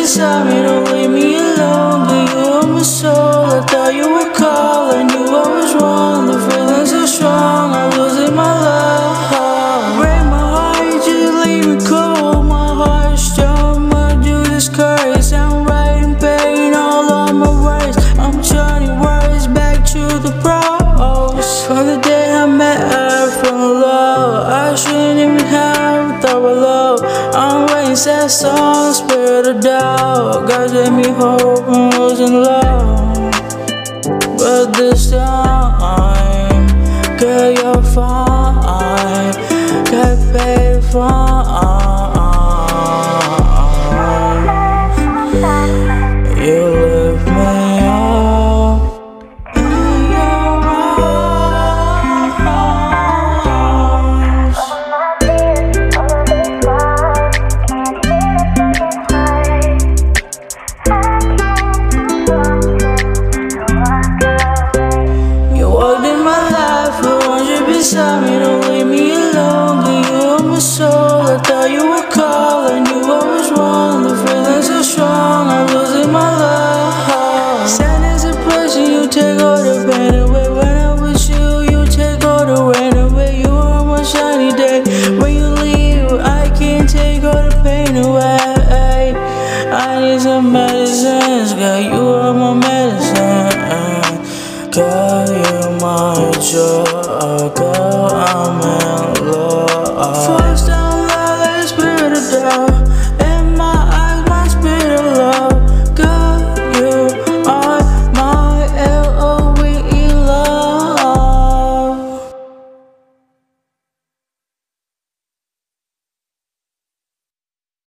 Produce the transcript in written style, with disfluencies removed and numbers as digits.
beside me, don't leave me alone. But you are my soul, I thought you would call. I knew I was wrong, the feeling's so strong, I'm losing my love. Break my heart, you just leave me cold. My heart's strong, I do this curse. I'm writing pain all on my words. I'm turning words back to the pros. From the day I met her, from love, I shouldn't even have thought of love. I'm writing sad songs, spirit of doubt. God gave me hope and losing love. But this time, girl, you're fine. Got paid fine. You lift me up in your arms. You walked in my life, I want you beside me, don't leave me alone. But you are my soul, I thought you would call. I knew I was wrong, the feeling's so strong, I'm losing my love. Sadness a pleasure, you take all the pain away. When I'm with you, you take all the rain away. You are my shiny day. When you leave, I can't take all the pain away. I need some medicines, girl, you are my medicine. Girl, you're my joy, girl, I'm in